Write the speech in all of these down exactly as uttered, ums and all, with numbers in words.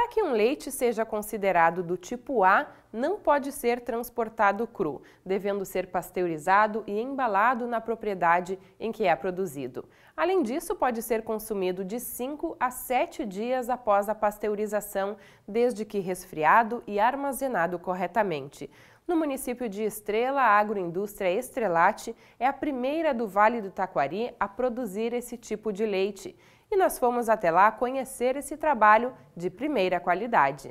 Para que um leite seja considerado do tipo A, não pode ser transportado cru, devendo ser pasteurizado e embalado na propriedade em que é produzido. Além disso, pode ser consumido de cinco a sete dias após a pasteurização, desde que resfriado e armazenado corretamente. No município de Estrela, a agroindústria Estrelate é a primeira do Vale do Taquari a produzir esse tipo de leite. E nós fomos até lá conhecer esse trabalho de primeira qualidade.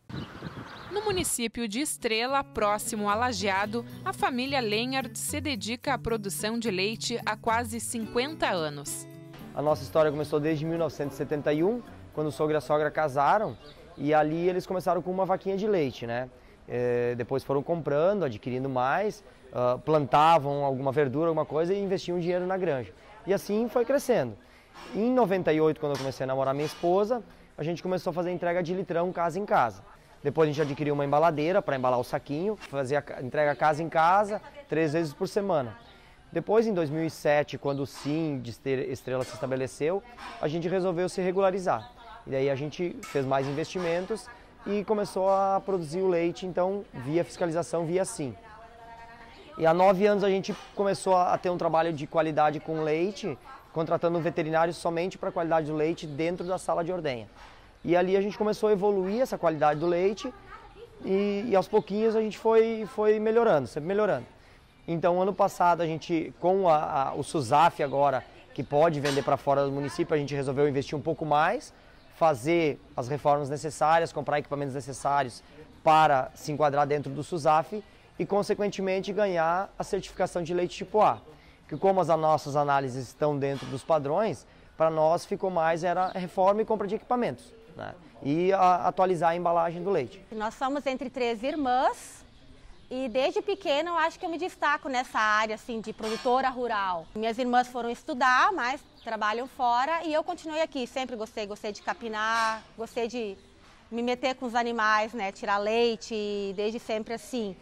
No município de Estrela, próximo a Lajeado, a família Lenhard se dedica à produção de leite há quase cinquenta anos. A nossa história começou desde mil novecentos e setenta e um, quando o sogro e a sogra casaram, e ali eles começaram com uma vaquinha de leite, né? É, depois foram comprando, adquirindo mais, uh, plantavam alguma verdura, alguma coisa e investiam dinheiro na granja. E assim foi crescendo. Em noventa e oito, quando eu comecei a namorar minha esposa, a gente começou a fazer entrega de litrão casa em casa. Depois a gente adquiriu uma embaladeira para embalar o saquinho, fazia entrega casa em casa, três vezes por semana. Depois, em dois mil e sete, quando o Sim de Estrela se estabeleceu, a gente resolveu se regularizar. E daí a gente fez mais investimentos e começou a produzir o leite, então, via fiscalização, via Sim. E há nove anos a gente começou a ter um trabalho de qualidade com leite, contratando um veterinário somente para a qualidade do leite dentro da sala de ordenha. E ali a gente começou a evoluir essa qualidade do leite e, e aos pouquinhos a gente foi, foi melhorando, sempre melhorando. Então, ano passado, a gente, com a, a, o SUSAF agora, que pode vender para fora do município, a gente resolveu investir um pouco mais, fazer as reformas necessárias, comprar equipamentos necessários para se enquadrar dentro do SUSAF e, consequentemente, ganhar a certificação de leite tipo A. Que como as nossas análises estão dentro dos padrões, para nós ficou mais era reforma e compra de equipamentos, né? E a, atualizar a embalagem do leite. Nós somos entre três irmãs e desde pequena eu acho que eu me destaco nessa área assim, de produtora rural. Minhas irmãs foram estudar, mas trabalham fora e eu continuei aqui. Sempre gostei, gostei de capinar, gostei de me meter com os animais, né? Tirar leite, desde sempre assim.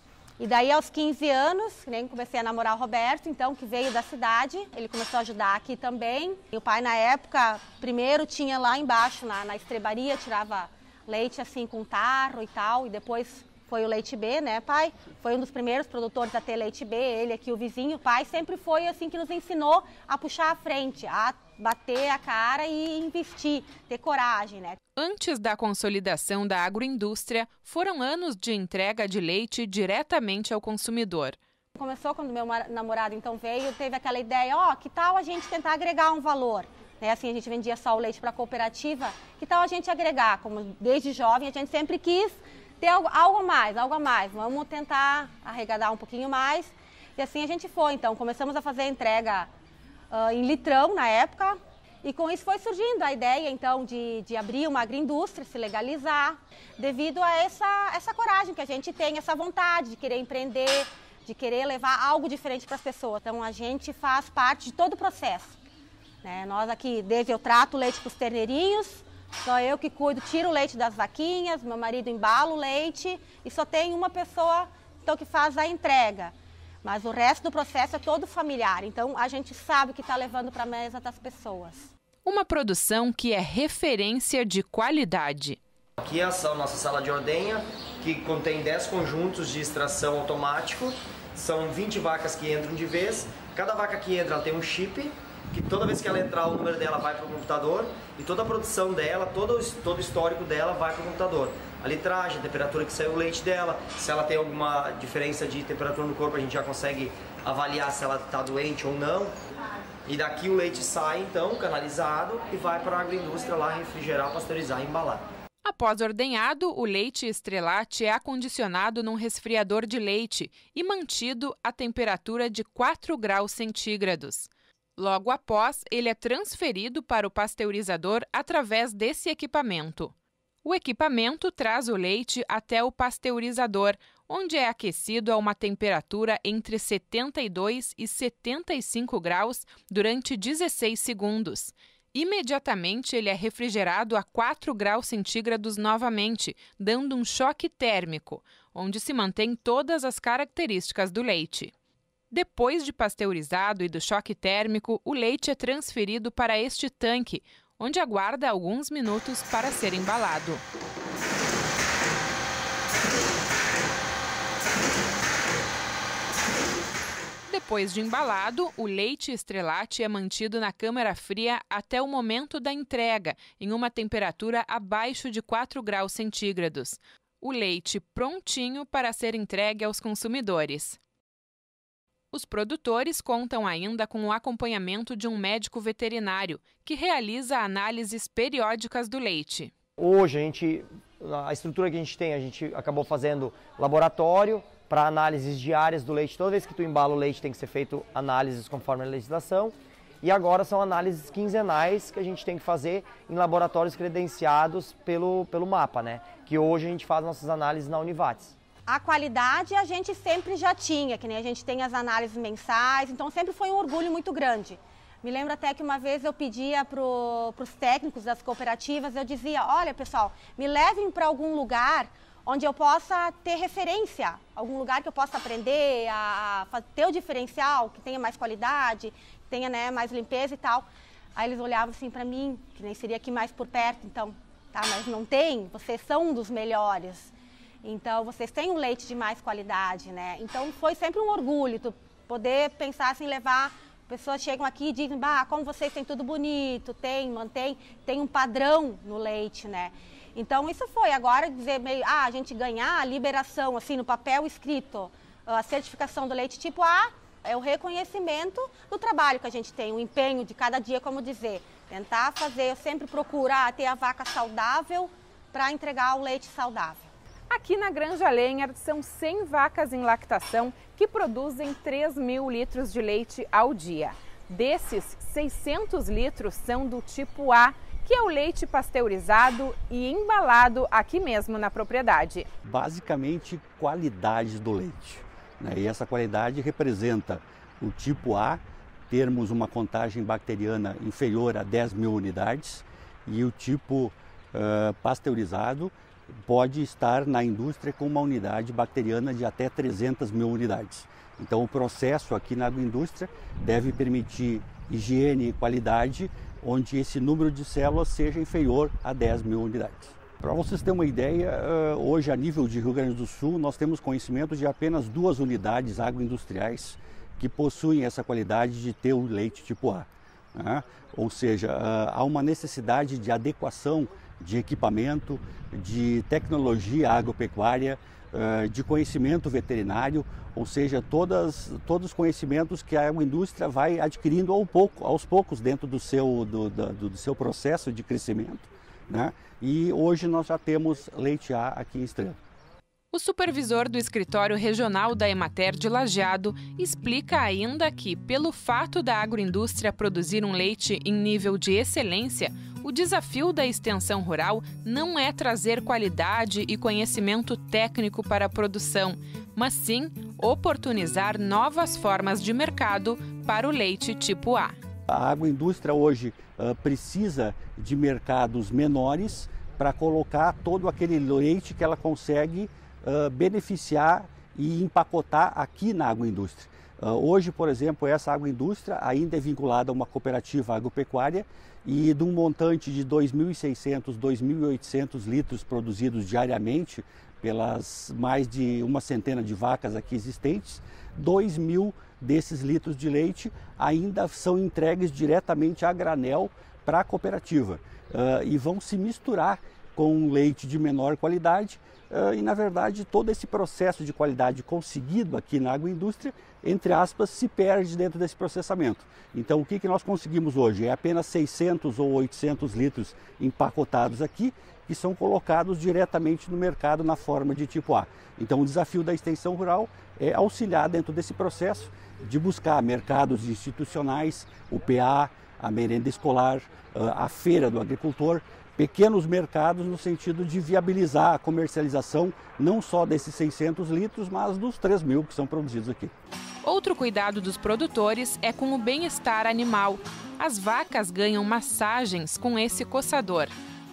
E daí, aos quinze anos, nem comecei a namorar o Roberto, então, que veio da cidade. Ele começou a ajudar aqui também. E o pai, na época, primeiro tinha lá embaixo, na, na estrebaria, tirava leite assim com tarro e tal. E depois foi o leite B, né, pai? Foi um dos primeiros produtores a ter leite B, ele aqui, o vizinho. O pai sempre foi assim que nos ensinou a puxar a frente, a bater a cara e investir, ter coragem, né? Antes da consolidação da agroindústria, foram anos de entrega de leite diretamente ao consumidor. Começou quando meu namorado então veio, teve aquela ideia, ó, oh, que tal a gente tentar agregar um valor? Né? Assim, a gente vendia só o leite para a cooperativa, que tal a gente agregar? Como desde jovem a gente sempre quis ter algo, algo a mais, algo a mais, vamos tentar arrecadar um pouquinho mais. E assim a gente foi, então começamos a fazer a entrega uh, em litrão na época. E com isso foi surgindo a ideia, então, de, de abrir uma agroindústria, se legalizar, devido a essa, essa coragem que a gente tem, essa vontade de querer empreender, de querer levar algo diferente para as pessoas. Então, a gente faz parte de todo o processo, né? Nós aqui, desde eu trato o leite para os terneirinhos, só eu que cuido, tiro o leite das vaquinhas, meu marido embala o leite e só tem uma pessoa, então, que faz a entrega. Mas o resto do processo é todo familiar, então a gente sabe o que está levando para a mesa das pessoas. Uma produção que é referência de qualidade. Aqui é a nossa sala de ordenha, que contém dez conjuntos de extração automático. São vinte vacas que entram de vez. Cada vaca que entra ela tem um chip, que toda vez que ela entrar o número dela vai para o computador e toda a produção dela, todo, todo o histórico dela vai para o computador. A litragem, a temperatura que saiu o leite dela, se ela tem alguma diferença de temperatura no corpo, a gente já consegue avaliar se ela está doente ou não. E daqui o leite sai, então, canalizado e vai para a agroindústria lá refrigerar, pasteurizar e embalar. Após ordenhado, o leite Estrelate é acondicionado num resfriador de leite e mantido a temperatura de quatro graus centígrados. Logo após, ele é transferido para o pasteurizador através desse equipamento. O equipamento traz o leite até o pasteurizador, onde é aquecido a uma temperatura entre setenta e dois e setenta e cinco graus durante dezesseis segundos. Imediatamente, ele é refrigerado a quatro graus centígrados novamente, dando um choque térmico, onde se mantém todas as características do leite. Depois de pasteurizado e do choque térmico, o leite é transferido para este tanque, onde aguarda alguns minutos para ser embalado. Depois de embalado, o leite Estrellat é mantido na câmara fria até o momento da entrega, em uma temperatura abaixo de quatro graus centígrados. O leite prontinho para ser entregue aos consumidores. Os produtores contam ainda com o acompanhamento de um médico veterinário, que realiza análises periódicas do leite. Hoje, a, gente, a estrutura que a gente tem, a gente acabou fazendo laboratório para análises diárias do leite. Toda vez que tu embala o leite tem que ser feito análises conforme a legislação. E agora são análises quinzenais que a gente tem que fazer em laboratórios credenciados pelo, pelo MAPA, né? Que hoje a gente faz nossas análises na Univates. A qualidade a gente sempre já tinha, que nem a gente tem as análises mensais, então sempre foi um orgulho muito grande. Me lembro até que uma vez eu pedia para os técnicos das cooperativas, eu dizia, olha pessoal, me levem para algum lugar onde eu possa ter referência, algum lugar que eu possa aprender a ter o diferencial, que tenha mais qualidade, que tenha, né, mais limpeza e tal. Aí eles olhavam assim para mim, que nem seria aqui mais por perto, então, tá, mas não tem, vocês são um dos melhores. Então, vocês têm um leite de mais qualidade, né? Então, foi sempre um orgulho tu poder pensar assim, levar... Pessoas chegam aqui e dizem, bah, como vocês têm tudo bonito, tem, mantém, tem um padrão no leite, né? Então, isso foi. Agora, dizer meio, ah, a gente ganhar a liberação, assim, no papel escrito, a certificação do leite tipo A, é o reconhecimento do trabalho que a gente tem, o empenho de cada dia, como dizer, tentar fazer, eu sempre procurar ter a vaca saudável para entregar o leite saudável. Aqui na Granja Lenhart são cem vacas em lactação que produzem três mil litros de leite ao dia. Desses, seiscentos litros são do tipo A, que é o leite pasteurizado e embalado aqui mesmo na propriedade. Basicamente, qualidade do leite, né? E essa qualidade representa o tipo A, termos uma contagem bacteriana inferior a dez mil unidades, e o tipo uh, pasteurizado pode estar na indústria com uma unidade bacteriana de até trezentas mil unidades. Então o processo aqui na agroindústria deve permitir higiene e qualidade, onde esse número de células seja inferior a dez mil unidades. Para vocês terem uma ideia, hoje a nível de Rio Grande do Sul nós temos conhecimento de apenas duas unidades agroindustriais que possuem essa qualidade de ter o leite tipo A, né? Ou seja, há uma necessidade de adequação de equipamento, de tecnologia agropecuária, de conhecimento veterinário, ou seja, todas, todos os conhecimentos que a indústria vai adquirindo ao pouco, aos poucos dentro do seu, do, do, do seu processo de crescimento, né? E hoje nós já temos leite A aqui em Estrela. O supervisor do escritório regional da Emater de Lajeado explica ainda que, pelo fato da agroindústria produzir um leite em nível de excelência, o desafio da extensão rural não é trazer qualidade e conhecimento técnico para a produção, mas sim oportunizar novas formas de mercado para o leite tipo A. A agroindústria hoje uh, precisa de mercados menores para colocar todo aquele leite que ela consegue Uh, beneficiar e empacotar aqui na agroindústria. Uh, hoje, por exemplo, essa agroindústria ainda é vinculada a uma cooperativa agropecuária e de um montante de dois mil e seiscentos, dois mil e oitocentos litros produzidos diariamente pelas mais de uma centena de vacas aqui existentes, dois mil desses litros de leite ainda são entregues diretamente a granel para a cooperativa uh, e vão se misturar com leite de menor qualidade. Uh, e, na verdade, todo esse processo de qualidade conseguido aqui na agroindústria, entre aspas, se perde dentro desse processamento. Então, o que, que nós conseguimos hoje? É apenas seiscentos ou oitocentos litros empacotados aqui, que são colocados diretamente no mercado na forma de tipo A. Então, o desafio da extensão rural é auxiliar dentro desse processo de buscar mercados institucionais, o P A, a merenda escolar, uh, a feira do agricultor, pequenos mercados no sentido de viabilizar a comercialização não só desses seiscentos litros, mas dos três mil que são produzidos aqui. Outro cuidado dos produtores é com o bem-estar animal. As vacas ganham massagens com esse coçador.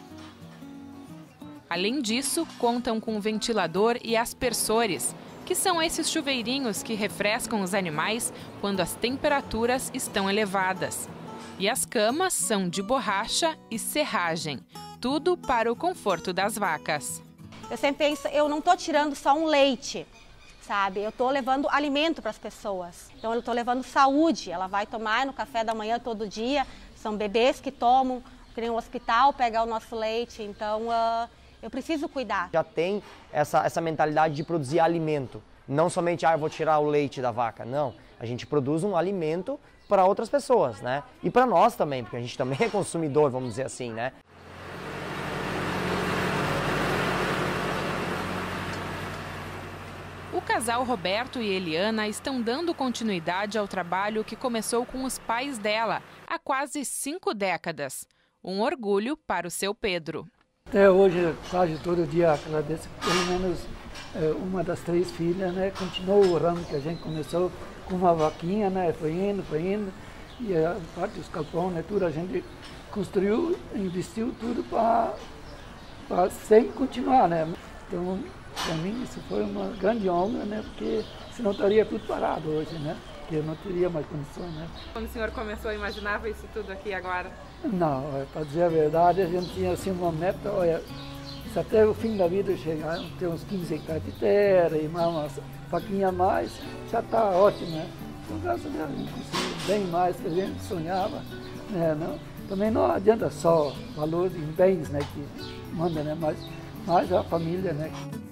Além disso, contam com ventilador e aspersores, que são esses chuveirinhos que refrescam os animais quando as temperaturas estão elevadas. E as camas são de borracha e serragem, tudo para o conforto das vacas. Eu sempre penso, eu não estou tirando só um leite, sabe? Eu estou levando alimento para as pessoas. Então eu estou levando saúde, ela vai tomar no café da manhã todo dia, são bebês que tomam, que nem o hospital pegar o nosso leite, então uh, eu preciso cuidar. Já tem essa, essa mentalidade de produzir alimento, não somente, ah, eu vou tirar o leite da vaca, não. A gente produz um alimento para outras pessoas, né? E para nós também, porque a gente também é consumidor, vamos dizer assim, né? O casal Roberto e Eliana estão dando continuidade ao trabalho que começou com os pais dela há quase cinco décadas. Um orgulho para o seu Pedro. Até hoje, quase todo dia, agradeço que pelo menos é, uma das três filhas, né, continuou o ramo que a gente começou com uma vaquinha, né, foi indo, foi indo, e a parte dos galpões, né, tudo a gente construiu, investiu tudo para sempre continuar, né. Então, para mim, isso foi uma grande honra, né, porque senão estaria tudo parado hoje, né, porque eu não teria mais condições, né. Quando o senhor começou, imaginava isso tudo aqui agora? Não, para dizer a verdade, a gente tinha assim uma meta, olha, se até o fim da vida chegar, ter uns quinze hectares de terra e mais uma vaquinha a mais, já está ótimo, né? Então, graças a Deus, a gente conseguiu bem mais que a gente sonhava, né? Não, também não adianta só valor em bens, né, que manda, né, mas, mas a família, né.